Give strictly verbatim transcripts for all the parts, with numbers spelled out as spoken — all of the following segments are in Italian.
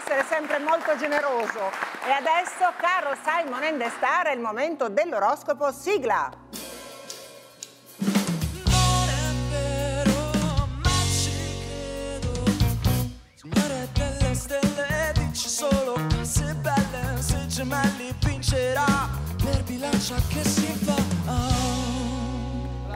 essere sempre molto generoso. E adesso, caro Simon and the Star, è il momento dell'oroscopo, sigla! Non è vero, ma ci credo. Signore delle stelle, dici solo cose belle. Se Gemelli vincerà, per bilancia che si fa. Oh.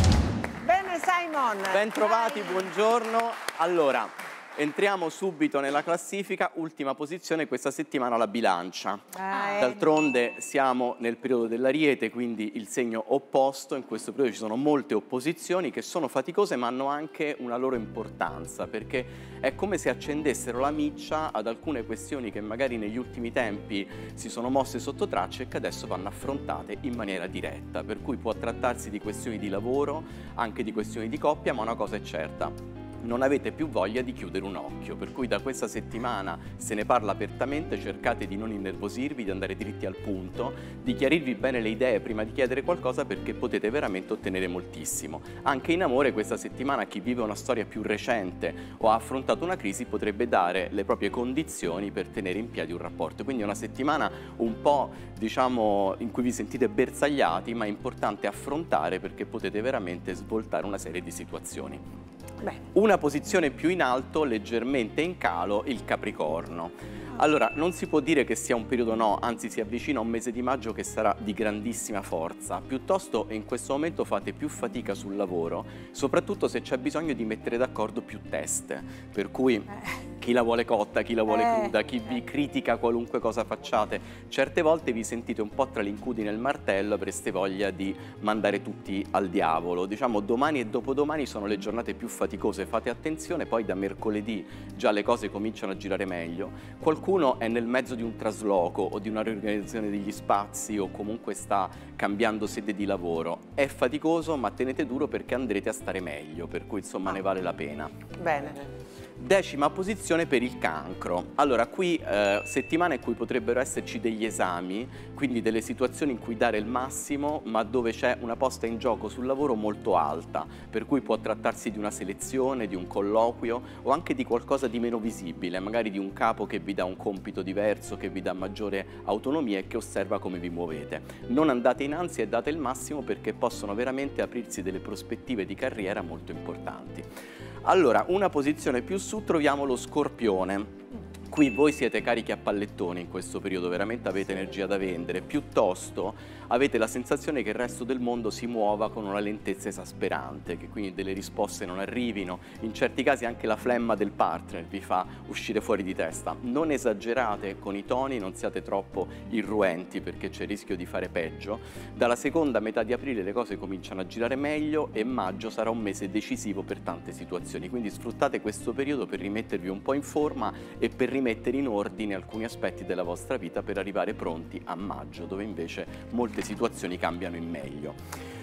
Bene Simon! Ben trovati, buongiorno. Allora, entriamo subito nella classifica, ultima posizione questa settimana la bilancia. Ah, eh. D'altronde siamo nel periodo dell'Ariete, quindi il segno opposto, in questo periodo ci sono molte opposizioni che sono faticose ma hanno anche una loro importanza, perché è come se accendessero la miccia ad alcune questioni che magari negli ultimi tempi si sono mosse sotto traccia e che adesso vanno affrontate in maniera diretta, per cui può trattarsi di questioni di lavoro, anche di questioni di coppia, ma una cosa è certa: non avete più voglia di chiudere un occhio, per cui da questa settimana se ne parla apertamente, cercate di non innervosirvi, di andare dritti al punto, di chiarirvi bene le idee prima di chiedere qualcosa, perché potete veramente ottenere moltissimo. Anche in amore questa settimana chi vive una storia più recente o ha affrontato una crisi potrebbe dare le proprie condizioni per tenere in piedi un rapporto, quindi è una settimana un po', diciamo, in cui vi sentite bersagliati, ma è importante affrontare perché potete veramente svoltare una serie di situazioni. Beh. Una posizione più in alto, leggermente in calo, il Capricorno. Allora, non si può dire che sia un periodo no, anzi si avvicina un mese di maggio che sarà di grandissima forza. Piuttosto in questo momento fate più fatica sul lavoro, soprattutto se c'è bisogno di mettere d'accordo più teste. Per cui Eh. chi la vuole cotta, chi la vuole Eh. cruda, chi vi critica qualunque cosa facciate. Certe volte vi sentite un po' tra l'incudine e il martello, avreste voglia di mandare tutti al diavolo. Diciamo domani e dopodomani sono le giornate più faticose, fate attenzione, poi da mercoledì già le cose cominciano a girare meglio. Qualcuno è nel mezzo di un trasloco o di una riorganizzazione degli spazi o comunque sta cambiando sede di lavoro. È faticoso, ma tenete duro perché andrete a stare meglio, per cui insomma ne vale la pena. Bene. Decima posizione per il Cancro. Allora, qui eh, settimana in cui potrebbero esserci degli esami, quindi delle situazioni in cui dare il massimo, ma dove c'è una posta in gioco sul lavoro molto alta, per cui può trattarsi di una selezione, di un colloquio o anche di qualcosa di meno visibile, magari di un capo che vi dà un compito diverso, che vi dà maggiore autonomia e che osserva come vi muovete. Non andate in ansia e date il massimo, perché possono veramente aprirsi delle prospettive di carriera molto importanti. Allora, una posizione più su troviamo lo Scorpione. Qui voi siete carichi a pallettoni in questo periodo, veramente avete energia da vendere, piuttosto avete la sensazione che il resto del mondo si muova con una lentezza esasperante, che quindi delle risposte non arrivino, in certi casi anche la flemma del partner vi fa uscire fuori di testa. Non esagerate con i toni, non siate troppo irruenti perché c'è il rischio di fare peggio. Dalla seconda metà di aprile le cose cominciano a girare meglio e maggio sarà un mese decisivo per tante situazioni, quindi sfruttate questo periodo per rimettervi un po' in forma e per rimettere in ordine alcuni aspetti della vostra vita per arrivare pronti a maggio, dove invece molte situazioni cambiano in meglio.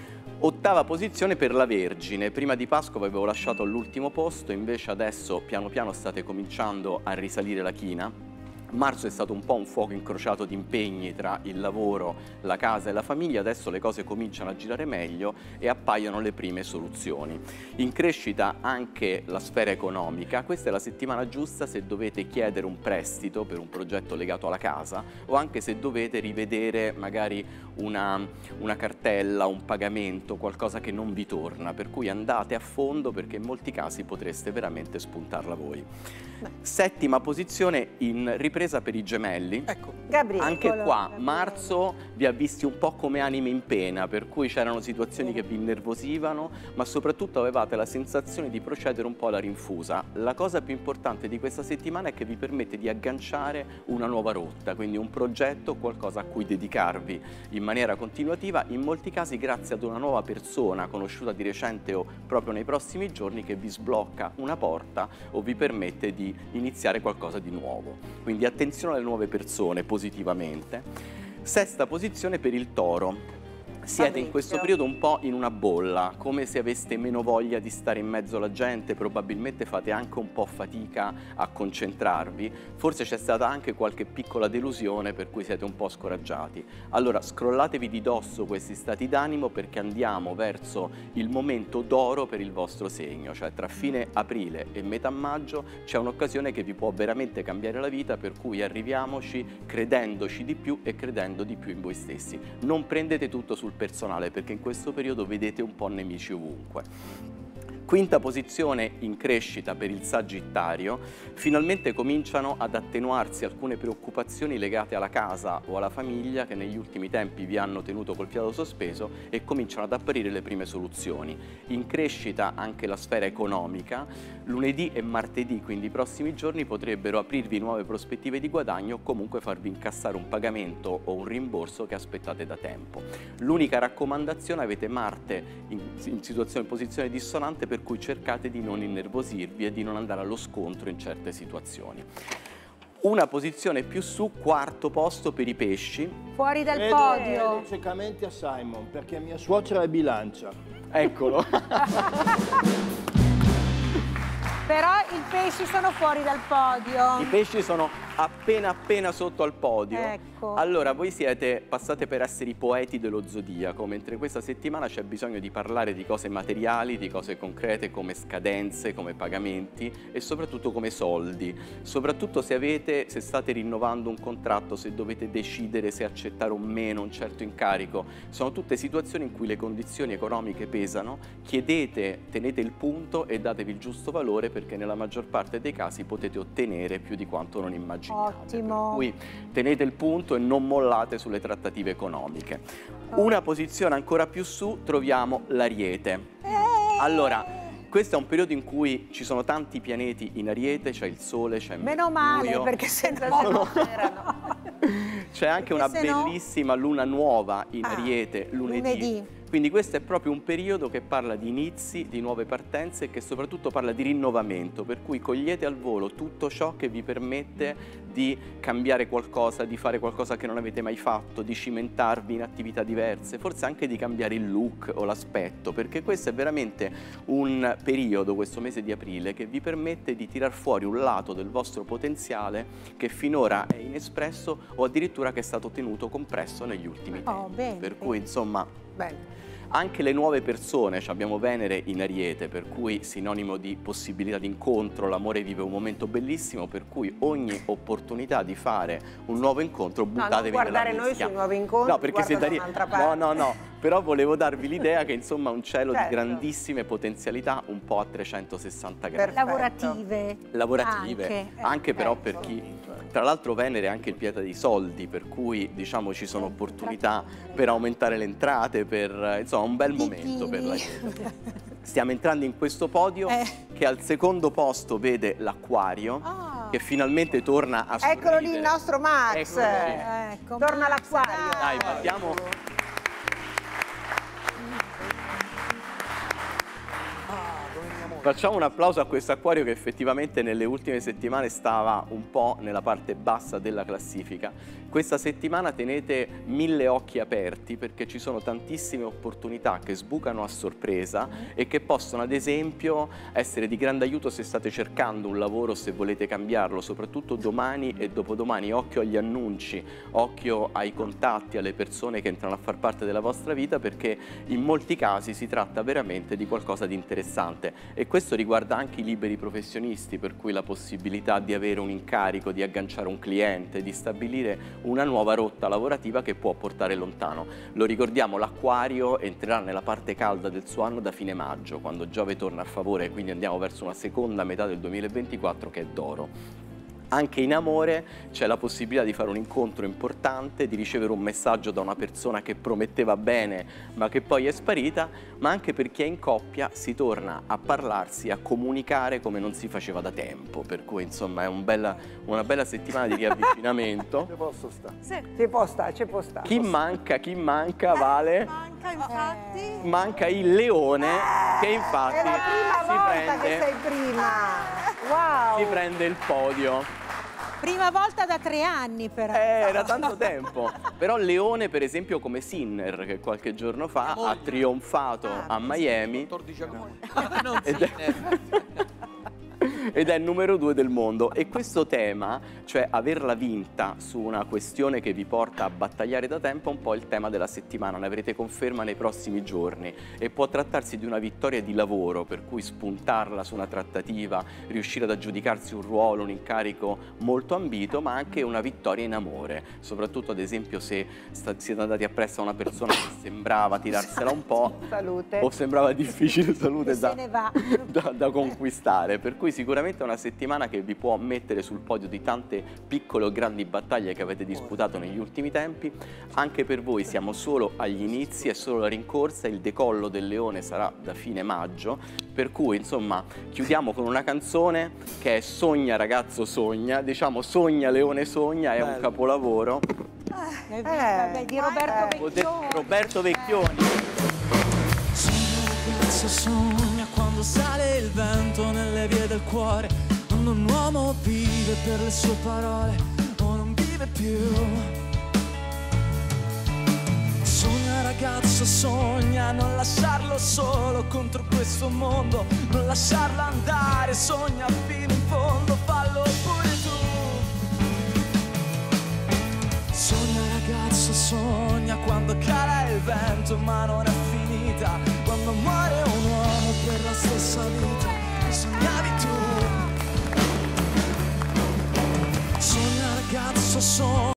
Ottava posizione per la Vergine. Prima di Pasqua vi avevo lasciato all'ultimo posto, invece adesso piano piano state cominciando a risalire la china. Marzo è stato un po' un fuoco incrociato di impegni tra il lavoro, la casa e la famiglia, adesso le cose cominciano a girare meglio e appaiono le prime soluzioni. In crescita anche la sfera economica, questa è la settimana giusta se dovete chiedere un prestito per un progetto legato alla casa o anche se dovete rivedere magari una, una cartella, un pagamento, qualcosa che non vi torna, per cui andate a fondo perché in molti casi potreste veramente spuntarla voi. Settima posizione in ripresa per i Gemelli. Ecco, Gabriele. Anche qua, Gabriele. marzo vi ha visti un po' come anime in pena, per cui c'erano situazioni che vi innervosivano, ma soprattutto avevate la sensazione di procedere un po' alla rinfusa. La cosa più importante di questa settimana è che vi permette di agganciare una nuova rotta, quindi un progetto, qualcosa a cui dedicarvi in maniera continuativa, in molti casi grazie ad una nuova persona conosciuta di recente o proprio nei prossimi giorni che vi sblocca una porta o vi permette di iniziare qualcosa di nuovo. Quindi attenzione alle nuove persone positivamente. Sesta posizione per il Toro. Siete in questo periodo un po' in una bolla, come se aveste meno voglia di stare in mezzo alla gente, probabilmente fate anche un po' fatica a concentrarvi, forse c'è stata anche qualche piccola delusione per cui siete un po' scoraggiati. Allora scrollatevi di dosso questi stati d'animo perché andiamo verso il momento d'oro per il vostro segno, cioè tra fine aprile e metà maggio c'è un'occasione che vi può veramente cambiare la vita, per cui arriviamoci credendoci di più e credendo di più in voi stessi. Non prendete tutto sul personale perché in questo periodo vedete un po' nemici ovunque. Quinta posizione in crescita per il Sagittario, finalmente cominciano ad attenuarsi alcune preoccupazioni legate alla casa o alla famiglia che negli ultimi tempi vi hanno tenuto col fiato sospeso e cominciano ad apparire le prime soluzioni. In crescita anche la sfera economica, lunedì e martedì, quindi i prossimi giorni, potrebbero aprirvi nuove prospettive di guadagno o comunque farvi incassare un pagamento o un rimborso che aspettate da tempo. L'unica raccomandazione: avete Marte in, in situazione, in posizione dissonante, per cui cercate di non innervosirvi e di non andare allo scontro in certe situazioni. Una posizione più su, quarto posto per i pesci. Fuori dal Credo, podio. credo ciecamente a Simon, perché mia suocera è bilancia. Eccolo. Però i pesci sono fuori dal podio. I pesci sono appena appena sotto al podio. Ecco. Allora, voi siete passate per essere i poeti dello zodiaco, mentre questa settimana c'è bisogno di parlare di cose materiali, di cose concrete come scadenze, come pagamenti e soprattutto come soldi. Soprattutto se avete, se state rinnovando un contratto, se dovete decidere se accettare o meno un certo incarico. Sono tutte situazioni in cui le condizioni economiche pesano. Chiedete, tenete il punto e datevi il giusto valore, perché nella maggior parte dei casi potete ottenere più di quanto non immaginate. Ottimo. Per cui tenete il punto e non mollate sulle trattative economiche. Una posizione ancora più su troviamo l'Ariete. Allora, questo è un periodo in cui ci sono tanti pianeti in Ariete, c'è il Sole, c'è Meno Mercurio. male, perché se Senza no... se non c'erano. C'è anche una se no- bellissima luna nuova in Ah, Ariete lunedì. lunedì. Quindi questo è proprio un periodo che parla di inizi, di nuove partenze e che soprattutto parla di rinnovamento, per cui cogliete al volo tutto ciò che vi permette di cambiare qualcosa, di fare qualcosa che non avete mai fatto, di cimentarvi in attività diverse, forse anche di cambiare il look o l'aspetto, perché questo è veramente un periodo, questo mese di aprile, che vi permette di tirar fuori un lato del vostro potenziale che finora è inespresso o addirittura che è stato tenuto compresso negli ultimi tempi. Oh, bene, per bene. cui insomma... Bene. Anche le nuove persone, abbiamo Venere in Ariete, per cui sinonimo di possibilità di incontro, l'amore vive un momento bellissimo, per cui ogni opportunità di fare un nuovo incontro buttatevi non nella guardare noi mischia. sui nuovi incontri, No, perché guarda siete da Ari- un'altra No, parte. no, no, però volevo darvi l'idea che insomma un cielo Certo. di grandissime potenzialità, un po' a trecentosessanta gradi. Perfetto. Lavorative. Lavorative, Anche, anche, eh, però ecco. per chi, tra l'altro Venere è anche il piede dei soldi, per cui diciamo ci sono opportunità per aumentare le entrate, per insomma un bel momento per la gente. Stiamo entrando in questo podio Eh. che al secondo posto vede l'Acquario, Ah. che finalmente torna a sorridere. Eccolo lì il nostro Max. Eccolo lì. Ecco, Torna Max, all'acquario. Dai, battiamo. Facciamo un applauso a questo acquario che effettivamente nelle ultime settimane stava un po' nella parte bassa della classifica. Questa settimana tenete mille occhi aperti perché ci sono tantissime opportunità che sbucano a sorpresa e che possono ad esempio essere di grande aiuto se state cercando un lavoro, se volete cambiarlo, soprattutto domani e dopodomani. Occhio agli annunci, occhio ai contatti, alle persone che entrano a far parte della vostra vita, perché in molti casi si tratta veramente di qualcosa di interessante. E questo riguarda anche i liberi professionisti, per cui la possibilità di avere un incarico, di agganciare un cliente, di stabilire una nuova rotta lavorativa che può portare lontano. Lo ricordiamo, l'Acquario entrerà nella parte calda del suo anno da fine maggio, quando Giove torna a favore, quindi andiamo verso una seconda metà del duemilaventiquattro che è d'oro. Anche in amore c'è la possibilità di fare un incontro importante, di ricevere un messaggio da una persona che prometteva bene ma che poi è sparita, ma anche per chi è in coppia si torna a parlarsi, a comunicare come non si faceva da tempo, per cui insomma è un bella, una bella settimana di riavvicinamento. Ci posso stare. Sì. Ci può stare, ci può stare. Chi manca, chi manca, Vale? Manca infatti. Manca il leone che infatti È la prima si volta prende, che sei prima. Wow. si prende il podio. Prima volta da tre anni però. Eh, era tanto tempo. Però Leone, per esempio, come Sinner, che qualche giorno fa ha trionfato a Miami quattordici agosto. ed è... ed è numero due del mondo. E questo tema, cioè averla vinta su una questione che vi porta a battagliare da tempo, è un po' il tema della settimana, ne avrete conferma nei prossimi giorni, e può trattarsi di una vittoria di lavoro, per cui spuntarla su una trattativa, riuscire ad aggiudicarsi un ruolo, un incarico molto ambito, ma anche una vittoria in amore, soprattutto ad esempio se siete andati appresso a una persona che sembrava tirarsela un po' Salute. o sembrava difficile salute Che da, se ne va. da, da conquistare, per cui sicuramente è una settimana che vi può mettere sul podio di tante piccole o grandi battaglie che avete disputato negli ultimi tempi. Anche per voi siamo solo agli inizi, è solo la rincorsa, il decollo del Leone sarà da fine maggio, per cui insomma chiudiamo con una canzone che è Sogna ragazzo sogna, diciamo Sogna Leone sogna, è un capolavoro. Eh, vabbè, di Roberto eh. Vecchioni. Roberto Vecchioni. Ragazzo sogna quando sale il vento nelle vie del cuore, quando un uomo vive per le sue parole o non vive più. Sogna ragazzo sogna, non lasciarlo solo contro questo mondo, non lasciarlo andare, sogna fino in fondo, fallo pure tu. Sogna ragazzo sogna quando cala il vento ma non è finita, quando muore un uomo per la stessa vita che sognavi tu.